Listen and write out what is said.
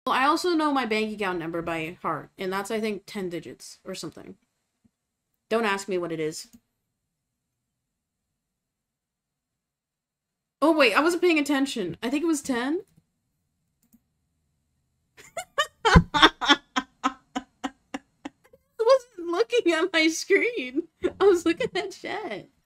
Well, I also know my bank account number by heart, and that's, I think, 10 digits or something. Don't ask me what it is. Oh, wait, I wasn't paying attention. I think it was 10? I wasn't looking at my screen. I was looking at chat.